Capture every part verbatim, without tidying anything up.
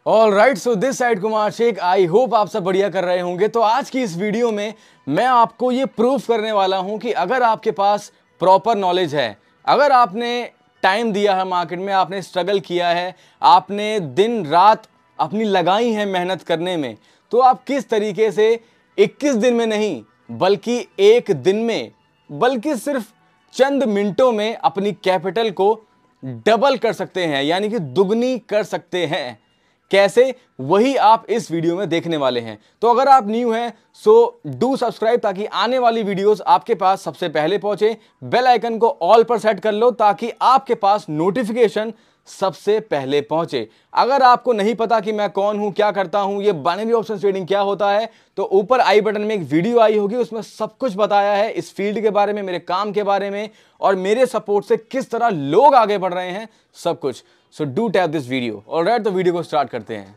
All right, so this side Kumar Sheikh. I hope आप सब बढ़िया कर रहे होंगे। तो आज की इस वीडियो में मैं आपको ये प्रूफ करने वाला हूं कि अगर आपके पास प्रॉपर नॉलेज है, अगर आपने टाइम दिया है मार्केट में, आपने स्ट्रगल किया है, आपने दिन रात अपनी लगाई है मेहनत करने में, तो आप किस तरीके से इक्कीस दिन में नहीं बल्कि एक दिन में, बल्कि सिर्फ चंद मिनटों में अपनी कैपिटल को डबल कर सकते हैं, यानी कि दुगनी कर सकते हैं। कैसे, वही आप इस वीडियो में देखने वाले हैं। तो अगर आप न्यू हैं सो डू सब्सक्राइब ताकि आने वाली वीडियोस आपके पास सबसे पहले पहुंचे। बेल आइकन को ऑल पर सेट कर लो ताकि आपके पास नोटिफिकेशन सबसे पहले पहुंचे। अगर आपको नहीं पता कि मैं कौन हूं, क्या करता हूं, ये बाइनरी ऑप्शन ट्रेडिंग क्या होता है, तो ऊपर आई बटन में एक वीडियो आई होगी, उसमें सब कुछ बताया है इस फील्ड के बारे में, मेरे काम के बारे में और मेरे सपोर्ट से किस तरह लोग आगे बढ़ रहे हैं, सब कुछ। So do tap this video. All right, तो वीडियो को स्टार्ट करते हैं।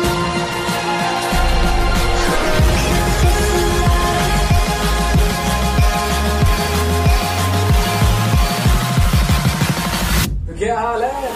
तो क्या हाल है?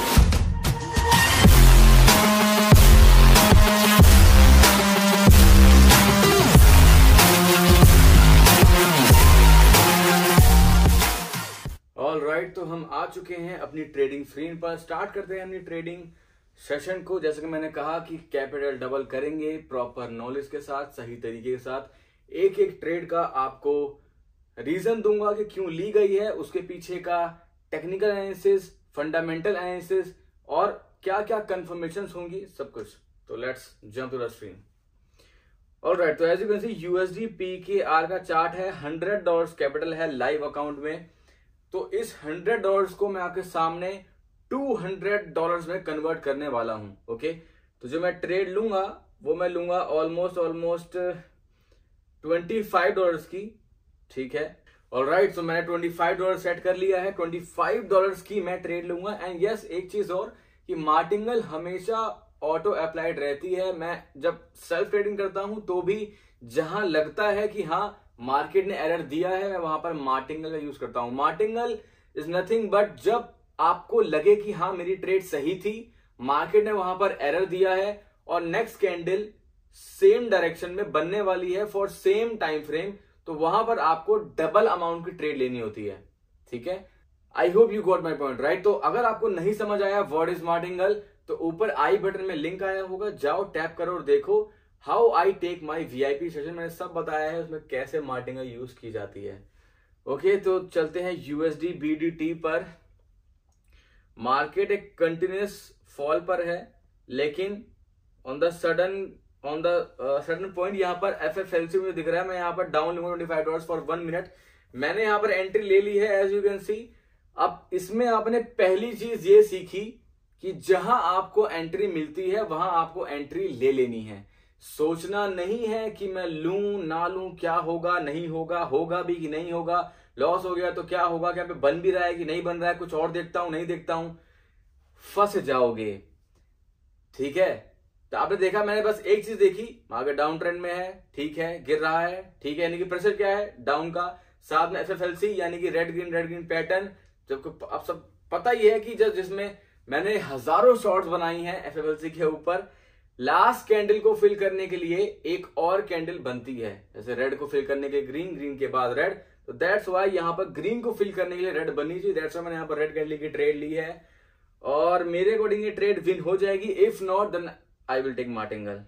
ऑल राइट right, तो हम आ चुके हैं अपनी ट्रेडिंग स्क्रीन पर। स्टार्ट करते हैं अपनी ट्रेडिंग सेशन को। जैसे कि मैंने कहा कि कैपिटल डबल करेंगे प्रॉपर नॉलेज के साथ, सही तरीके के साथ। एक एक ट्रेड का आपको रीजन दूंगा कि क्यों ली गई है, उसके पीछे का टेक्निकल एनालिसिस, फंडामेंटल एनालिसिस और क्या क्या कंफर्मेशंस होंगी, सब कुछ। तो let's jump to the screen. All right, तो as you can see USD P K R का चार्ट है। हंड्रेड डॉलर्स कैपिटल है लाइव अकाउंट में। तो इस हंड्रेड डॉलर्स को मैं आपके सामने टू हंड्रेड डॉलर्स में कन्वर्ट करने वाला हूं। ओके, तो जो मैं ट्रेड लूंगा वो मैं लूंगा almost almost twenty five dollars की। ठीक है, ऑलराइट, तो मैंने ट्वेंटी फाइव डॉलर सेट कर लिया है। ट्वेंटी फाइव डॉलर्स की मैं ट्रेड लूंगा। एंड यस, एक चीज और कि मार्टिंगल हमेशा ऑटो अप्लाइड रहती है। मैं जब सेल्फ ट्रेडिंग करता हूं तो भी जहां लगता है कि हाँ मार्केट ने एरर दिया है, मैं वहां पर मार्टिंगल का यूज करता हूं। मार्टिंगल इज नथिंग बट जब आपको लगे कि हाँ मेरी ट्रेड सही थी, मार्केट ने वहां पर एरर दिया है और नेक्स्ट कैंडल सेम डायरेक्शन में बनने वाली है फॉर सेम टाइम फ्रेम, तो वहां पर आपको डबल अमाउंट की ट्रेड लेनी होती है। ठीक है, I hope you got my point right. तो अगर आपको नहीं समझ आया व्हाट इज मार्टिंगल, तो ऊपर आई बटन में लिंक आया होगा, जाओ टैप करो और देखो how I take my VIP session. मैंने सब बताया है उसमें कैसे मार्टिंगल यूज की जाती है। ओके, तो चलते हैं यूएसडी बीडीटी पर। मार्केट एक कंटिन्यूस फॉल पर है, लेकिन on the sudden on the sudden point यहाँ पर एफएफएलसी मुझे दिख रहा है। मैं यहाँ पर डाउन लूंगा twenty five dollars for one minute. मैंने यहाँ पर एंट्री ले ली है एज यू कैन सी। अब इसमें आपने पहली चीज ये सीखी कि जहां आपको एंट्री मिलती है वहां आपको एंट्री ले लेनी है। सोचना नहीं है कि मैं लूं ना लूं, क्या होगा नहीं होगा, होगा भी कि नहीं होगा, लॉस हो गया तो क्या होगा, क्या पे बन भी रहा है कि नहीं बन रहा है, कुछ और देखता हूं नहीं देखता हूं, फंस जाओगे। ठीक है, तो आपने देखा, मैंने बस एक चीज देखी, मार्केट डाउन ट्रेंड में है, ठीक है, गिर रहा है, ठीक है, यानी कि प्रेशर क्या है डाउन का, साथ में एफएफएलसी यानी कि red green red green pattern. जब आप सब पता ही है कि जब जिसमें मैंने हजारों शॉर्ट्स बनाई हैं एफएफएलसी के ऊपर, लास्ट कैंडल को फिल करने के लिए एक और कैंडल बनती है। जैसे रेड को फिल करने के लिए ग्रीन, ग्रीन के बाद रेड, तो दैट्स वाई यहाँ पर ग्रीन को फिल करने के लिए रेड बननी चाहिए। दैट्स वाई मैंने यहाँ पर रेड कैंडल की ट्रेड ली है और मेरे अकॉर्डिंग ये ट्रेड विन हो जाएगी। If not then I will take martingale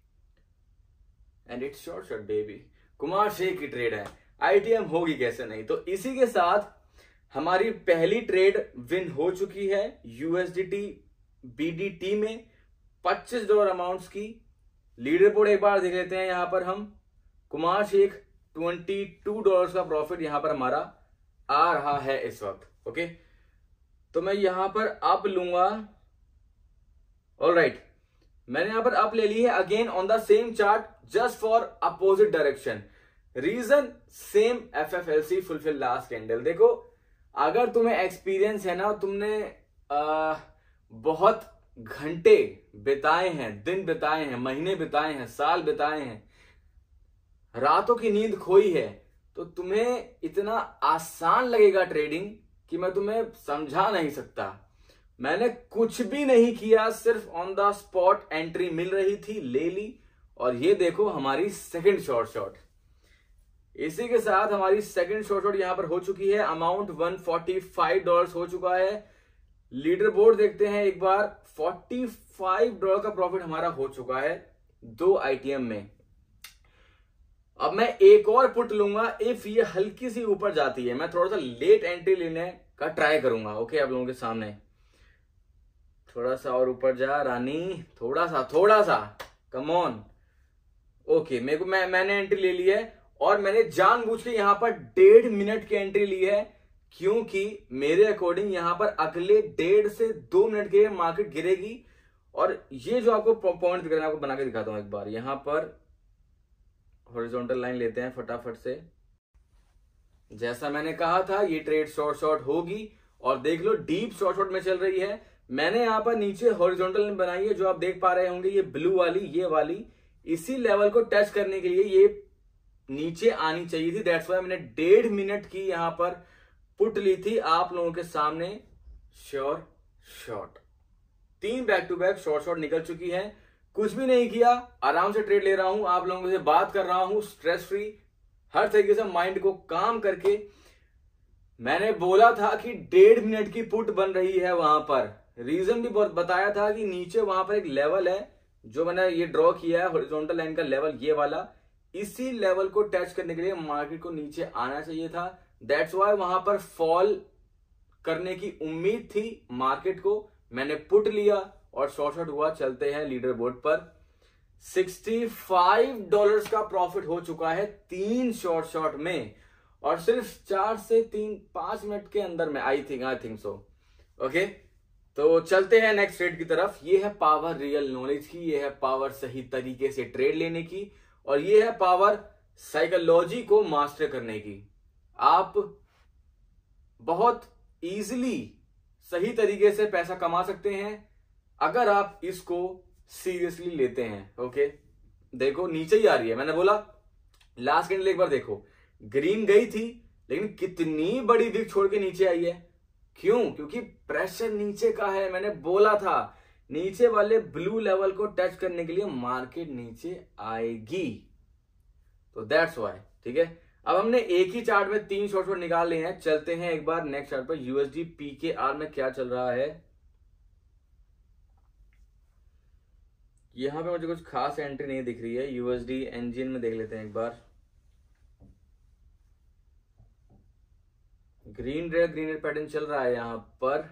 and it's short shot baby. Kumar Sheikh की ट्रेड है, आईटीएम होगी कैसे नहीं। तो इसी के साथ हमारी पहली ट्रेड विन हो चुकी है यूएसडीटी बीडीटी में पच्चीस डॉलर अमाउंट्स की। लीडर बोर्ड एक बार देख लेते हैं। यहां पर हम कुमार शेख बाईस डॉलर्स का प्रॉफिट यहां पर हमारा आ रहा है इस वक्त। ओके, तो मैं यहां पर अप लूंगा। ऑलराइट, मैंने यहां पर अप ले ली है again on the same chart just for opposite direction. Reason same FFLC fulfil last candle. देखो, अगर तुम्हें एक्सपीरियंस है ना, तुमने आ, बहुत घंटे बिताए हैं, दिन बिताए हैं, महीने बिताए हैं, साल बिताए हैं, रातों की नींद खोई है, तो तुम्हें इतना आसान लगेगा ट्रेडिंग कि मैं तुम्हें समझा नहीं सकता। मैंने कुछ भी नहीं किया, सिर्फ ऑन द स्पॉट एंट्री मिल रही थी, ले ली। और ये देखो हमारी सेकंड शॉर्ट शॉट, इसी के साथ हमारी सेकंड शॉर्ट शॉट यहां पर हो चुकी है। Amount one forty five dollars हो चुका है। लीडर बोर्ड देखते हैं एक बार, फोर्टी फाइव डॉलर का प्रॉफिट हमारा हो चुका है दो आईटीएम में। अब मैं एक और पुट लूंगा, इफ ये हल्की सी ऊपर जाती है मैं थोड़ा सा लेट एंट्री लेने का ट्राई करूंगा। ओके, आप लोगों के सामने थोड़ा सा और ऊपर जा रानी, थोड़ा सा थोड़ा सा, कम ऑन। ओके, मेरे को मैं मैंने एंट्री ले ली है और मैंने जानबूझ के यहां पर डेढ़ मिनट की एंट्री ली है, क्योंकि मेरे अकॉर्डिंग यहां पर अगले डेढ़ से दो मिनट के मार्केट गिरेगी। और ये जो आपको पॉइंट दिख रहा है, आपको बना के दिखाता हूं एक बार। यहां पर हॉरिजॉन्टल लाइन लेते हैं फटाफट से। जैसा मैंने कहा था ये ट्रेड शॉर्ट शॉर्ट होगी, और देख लो डीप शॉर्ट शॉर्ट में चल रही है। मैंने यहां पर नीचे हॉरिजॉन्टल लाइन बनाई है, जो आप देख पा रहे होंगे, ये ब्लू वाली, ये वाली। इसी लेवल को टच करने के लिए ये नीचे आनी चाहिए थी। दैट्स वाई मैंने डेढ़ मिनट की यहां पर पुट ली थी आप लोगों के सामने। श्योर शॉर्ट, तीन back to back short short निकल चुकी है। कुछ भी नहीं किया, आराम से ट्रेड ले रहा हूं, आप लोगों से बात कर रहा हूं, स्ट्रेस फ्री, हर तरीके से माइंड को काम करके। मैंने बोला था कि डेढ़ मिनट की पुट बन रही है वहां पर, रीजन भी बहुत बताया था कि नीचे वहां पर एक लेवल है जो मैंने ये ड्रॉ किया है, हॉरिजॉन्टल लाइन का लेवल, ये वाला। इसी लेवल को टच करने के लिए मार्केट को नीचे आना चाहिए था। दैट्स वाई वहां पर फॉल करने की उम्मीद थी मार्केट को, मैंने पुट लिया और शॉर्ट शॉर्ट हुआ। चलते हैं लीडर बोर्ड पर, सिक्सटी फाइव डॉलर्स का प्रॉफिट हो चुका है तीन शॉर्ट शॉर्ट में, और सिर्फ चार से तीन पांच मिनट के अंदर में। I think I think so. Okay, तो चलते हैं नेक्स्ट ट्रेड की तरफ। ये है पावर रियल नॉलेज की, ये है पावर सही तरीके से ट्रेड लेने की, और ये है पावर साइकोलॉजी को मास्टर करने की। आप बहुत इजीली सही तरीके से पैसा कमा सकते हैं अगर आप इसको सीरियसली लेते हैं। ओके, देखो नीचे ही आ रही है, मैंने बोला लास्ट कैंडल एक बार देखो, ग्रीन गई थी लेकिन कितनी बड़ी विक छोड़ के नीचे आई है। क्यों? क्योंकि प्रेशर नीचे का है। मैंने बोला था नीचे वाले ब्लू लेवल को टच करने के लिए मार्केट नीचे आएगी, तो दैट्स व्हाई। ठीक है, अब हमने एक ही चार्ट में तीन शॉर्ट शॉर्ट निकाल लिए हैं। चलते हैं एक बार नेक्स्ट चार्ट पर, यूएसडी पीकेआर में क्या चल रहा है। यहां पे मुझे कुछ खास एंट्री नहीं दिख रही है। यूएसडी इंजन में देख लेते हैं एक बार। Green red green red pattern चल रहा है यहां पर।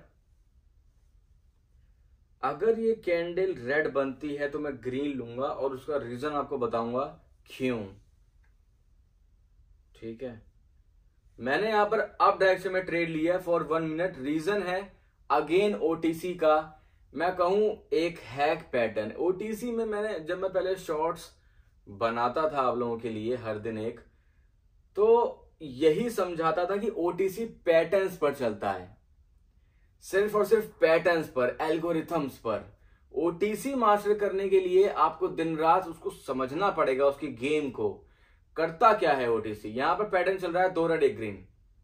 अगर ये कैंडल रेड बनती है तो मैं ग्रीन लूंगा, और उसका रीजन आपको बताऊंगा क्यों। ठीक है, मैंने यहां पर अप डायरेक्शन में ट्रेड लिया है फॉर वन मिनट। रीजन है अगेन ओटीसी का, मैं कहूं एक हैक पैटर्न। ओटीसी में मैंने जब मैं पहले शॉर्ट्स बनाता था आप लोगों के लिए हर दिन एक, तो यही समझाता था कि ओटीसी पैटर्न्स पर चलता है, सिर्फ और सिर्फ पैटर्न्स पर, एल्गोरिथम्स पर। ओटीसी मास्टर करने के लिए आपको दिन रात उसको समझना पड़ेगा, उसकी गेम को। करता क्या है ओटीसी, यहां पर पैटर्न चल रहा है दो रेड एक ग्रीन।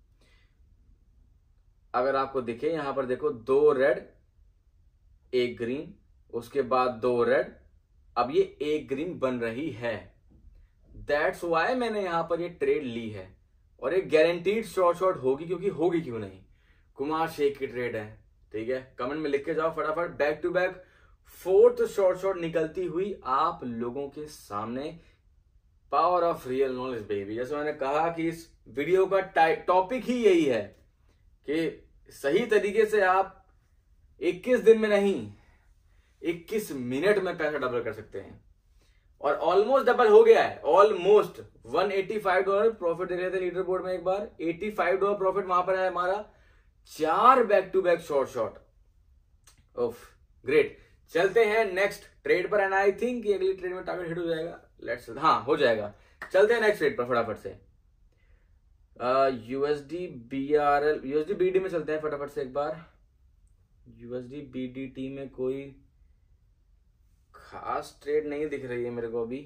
अगर आपको दिखे यहां पर देखो, दो रेड एक ग्रीन, उसके बाद दो रेड, अब ये एक ग्रीन बन रही है। दैट्स वाई मैंने यहां पर ये ट्रेड ली है, और एक गारंटीड शॉर्ट शॉर्ट होगी, क्योंकि होगी क्यों नहीं, कुमार शेख की ट्रेड है। ठीक है, कमेंट में लिख के जाओ फटाफट। Back to back fourth short short निकलती हुई आप लोगों के सामने। Power of real knowledge baby. जैसे मैंने कहा कि इस वीडियो का टॉपिक ही यही है कि सही तरीके से आप इक्कीस दिन में नहीं, इक्कीस मिनट में पैसा डबल कर सकते हैं, और ऑलमोस्ट डबल हो गया है। ऑलमोस्ट एक सौ पचासी डॉलर प्रॉफिट दे रहे थे लीडर बोर्ड में एक बार, पचासी डॉलर प्रॉफिट वहां पर है हमारा। चार back to back short short, ओफ ग्रेट। चलते हैं नेक्स्ट ट्रेड पर, एंड आई थिंक ये अगली ट्रेड में टारगेट हिट हो जाएगा। लेट्स, हाँ हो जाएगा। चलते हैं नेक्स्ट ट्रेड पर फटाफट से। यूएसडी बीआरएल, यूएसडी बीडी में चलते हैं फटाफट से एक बार। यूएसडी बीडीटी में कोई खास ट्रेड नहीं दिख रही है मेरे को अभी।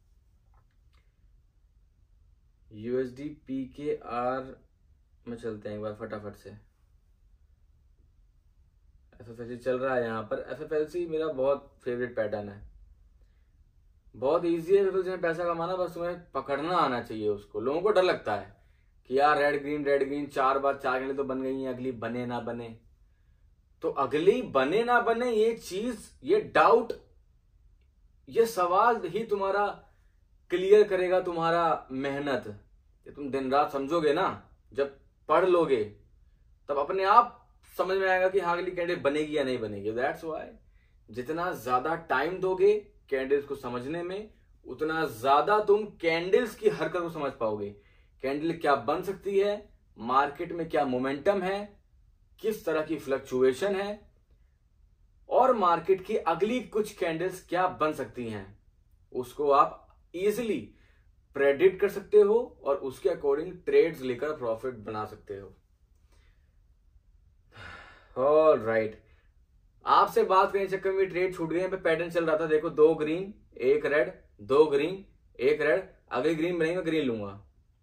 यूएसडी पीकेआर में चलते हैं एक बार फटाफट से। एफ एफ एल सी चल रहा है यहाँ पर। एफ एफ एल सी मेरा बहुत फेवरेट पैटर्न है, बहुत इजी है एफ एफ एल सी में पैसा कमाना, बस तुम्हें पकड़ना आना चाहिए उसको। लोगों को डर लगता है कि यार रेड ग्रीन रेड ग्रीन चार बार चार घंटे तो बन गई है, अगली बने ना बने। तो अगली बने ना बने ये चीज, ये डाउट, ये सवाल ही तुम्हारा क्लियर करेगा तुम्हारा मेहनत। ये तुम दिन रात समझोगे ना, जब पढ़ लोगे तब अपने आप समझ में आएगा कि हाँ अगली कैंडिडेट बनेगी या नहीं बनेगी। दैट्स व्हाई जितना ज्यादा टाइम दोगे कैंडल्स को समझने में, उतना ज्यादा तुम कैंडल्स की हरकत को समझ पाओगे। कैंडल क्या बन सकती है, मार्केट में क्या मोमेंटम है, किस तरह की फ्लक्चुएशन है, और मार्केट की अगली कुछ कैंडल्स क्या बन सकती हैं, उसको आप इजीली प्रेडिक्ट कर सकते हो और उसके अकॉर्डिंग ट्रेड्स लेकर प्रॉफिट बना सकते हो। ऑल राइट, आपसे बात करने चक्कर में ट्रेड छूट गए। पे पैटर्न चल रहा था, देखो दो ग्रीन एक रेड, दो ग्रीन एक रेड, अगली ग्रीन बनेगी मैं ग्रीन लूंगा।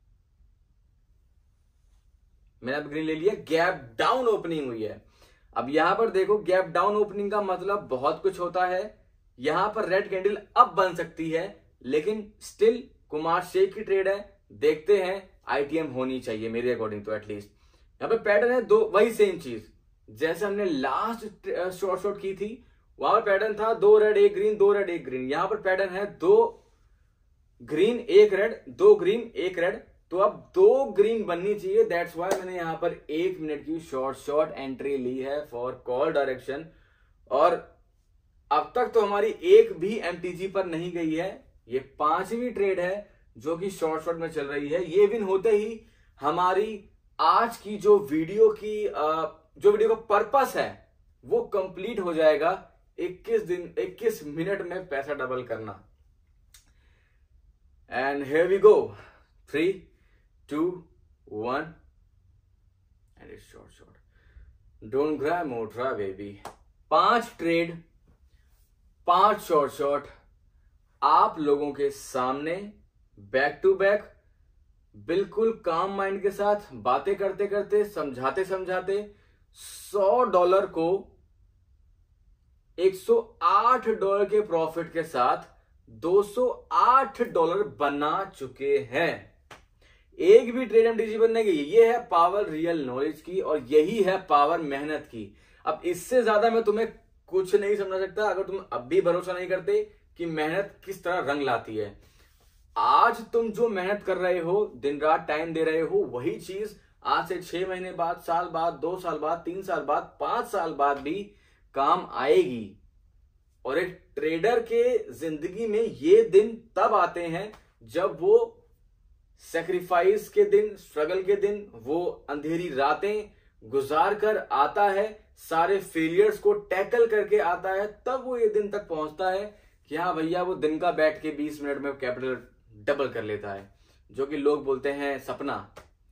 मैंने अब ग्रीन ले लिया, गैप डाउन ओपनिंग हुई है। अब यहां पर देखो गैप डाउन ओपनिंग का मतलब बहुत कुछ होता है। यहां पर रेड कैंडल अब बन सकती है, लेकिन स्टिल कुमार शेख की ट्रेड है, देखते हैं। आईटीएम होनी चाहिए मेरे अकॉर्डिंग तो एटलीस्ट। यहां पे पैटर्न है दो, वही सेम चीज जैसे हमने लास्ट शॉर्ट शॉर्ट की थी, वहां पर पैटर्न था दो रेड एक ग्रीन, दो रेड एक ग्रीन। यहां पर पैटर्न है दो ग्रीन एक रेड, दो ग्रीन एक रेड। तो अब दो ग्रीन बननी चाहिए। दैट्स वाई मैंने यहां पर एक मिनट की शॉर्ट शॉर्ट एंट्री ली है फॉर कॉल डायरेक्शन। और अब तक तो हमारी एक भी एमटीजी पर नहीं गई है। ये पांचवी ट्रेड है जो कि शॉर्ट शॉर्ट में चल रही है। ये विन होते ही हमारी आज की जो वीडियो की जो वीडियो का पर्पस है वो कंप्लीट हो जाएगा। इक्कीस दिन इक्कीस मिनट में पैसा डबल करना। And here we go, three two one and it's short short. Don't grab मोट्रा बेबी। पांच ट्रेड, पांच शॉर्ट शॉर्ट आप लोगों के सामने बैक टू बैक, बिल्कुल काम माइंड के साथ, बातें करते करते, समझाते समझाते सौ डॉलर को एक सौ आठ डॉलर के प्रॉफिट के साथ दो सौ आठ डॉलर बना चुके हैं। एक भी ट्रेड एमटीजी बनने की, ये है पावर रियल नॉलेज की और यही है पावर मेहनत की। अब इससे ज्यादा मैं तुम्हें कुछ नहीं समझा सकता अगर तुम अब भी भरोसा नहीं करते कि मेहनत किस तरह रंग लाती है। आज तुम जो मेहनत कर रहे हो, दिन रात टाइम दे रहे हो, वही चीज आज से छह महीने बाद, साल बाद, दो साल बाद, तीन साल बाद, पांच साल बाद भी काम आएगी। और एक ट्रेडर के जिंदगी में ये दिन तब आते हैं जब वो सेक्रीफाइस के दिन, स्ट्रगल के दिन, वो अंधेरी रातें गुजार कर आता है, सारे फेलियर्स को टैकल करके आता है, तब वो ये दिन तक पहुंचता है कि हाँ भैया वो दिन का बैठ के बीस मिनट में कैपिटल डबल कर लेता है। जो कि लोग बोलते हैं सपना,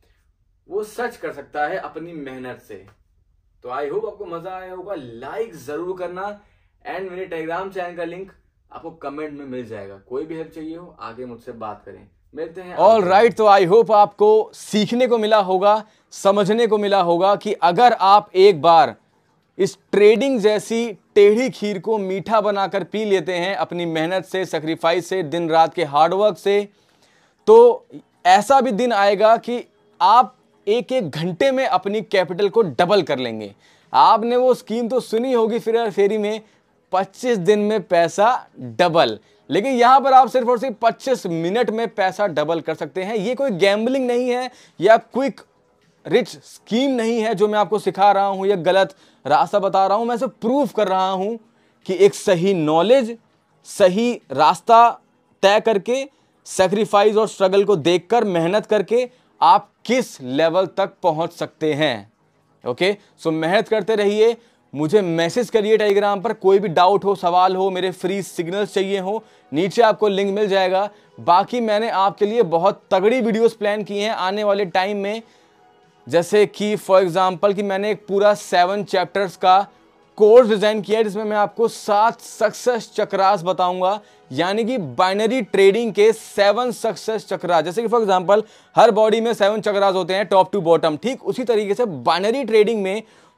वो सच कर सकता है अपनी मेहनत से। तो आई होप आपको मजा आया होगा। लाइक जरूर करना एंड मेरे टेलीग्राम चैनल का लिंक आपको कमेंट में मिल जाएगा। कोई भी हेल्प चाहिए हो आगे मुझसे बात करें। मिलते हैं। ऑल राइट, तो आई होप आपको सीखने को मिला होगा, समझने को मिला होगा कि अगर आप एक बार इस ट्रेडिंग जैसी टेढ़ी खीर को मीठा बनाकर पी लेते हैं अपनी मेहनत से, सैक्रिफाइस से, दिन रात के हार्डवर्क से, तो ऐसा भी दिन आएगा कि आप एक एक घंटे में अपनी कैपिटल को डबल कर लेंगे। आपने वो स्कीम तो सुनी होगी फिर और फेरी में, पच्चीस दिन में पैसा डबल, लेकिन यहां पर आप सिर्फ और सिर्फ पच्चीस मिनट में पैसा डबल कर सकते हैं। ये कोई गैम्बलिंग नहीं है या क्विक रिच स्कीम नहीं है जो मैं आपको सिखा रहा हूं या गलत रास्ता बता रहा हूं। मैं सिर्फ प्रूफ कर रहा हूं कि एक सही नॉलेज, सही रास्ता तय करके, सैक्रिफाइस और स्ट्रगल को देखकर, मेहनत करके आप किस लेवल तक पहुंच सकते हैं। ओके, सो मेहनत करते रहिए। मुझे मैसेज करिए टेलीग्राम पर, कोई भी डाउट हो, सवाल हो, मेरे फ्री सिग्नल्स चाहिए हो, नीचे आपको लिंक मिल जाएगा। बाकी मैंने आपके लिए बहुत तगड़ी वीडियोस प्लान की हैं आने वाले टाइम में, जैसे कि फॉर एग्जांपल कि मैंने एक पूरा सेवन चैप्टर्स का कोर्स डिजाइन किया है जिसमें मैं आपको सात सक्सेस चक्रास बताऊंगा, यानी कि बाइनरी ट्रेडिंग के सेवन सक्सेस चक्रास। जैसे कि फॉर एग्जांपल हर बॉडी में सेवन चक्रास होते हैं टॉप टू बॉटम, ठीक उसी तरीके से बाइनरी ट्रेडिंग में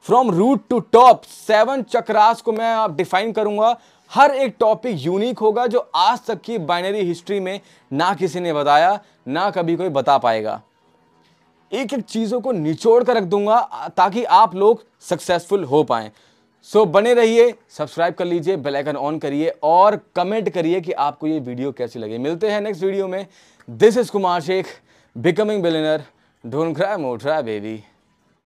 from root to top, seven चक्रास को मैं आप डिफाइन करूंगा। हर एक टॉपिक यूनिक होगा जो आज तक की बाइनरी हिस्ट्री में ना किसी ने बताया, ना कभी कोई बता पाएगा। एक एक चीजों को निचोड़ कर रख दूंगा ताकि आप लोग सक्सेसफुल हो पाएं। सो so, बने रहिए, सब्सक्राइब कर लीजिए, बेल आइकन ऑन करिए और कमेंट करिए कि आपको ये वीडियो कैसी लगी। मिलते हैं नेक्स्ट वीडियो में। This is Kumar Shaikh, becoming billionaire, don't cry more try baby.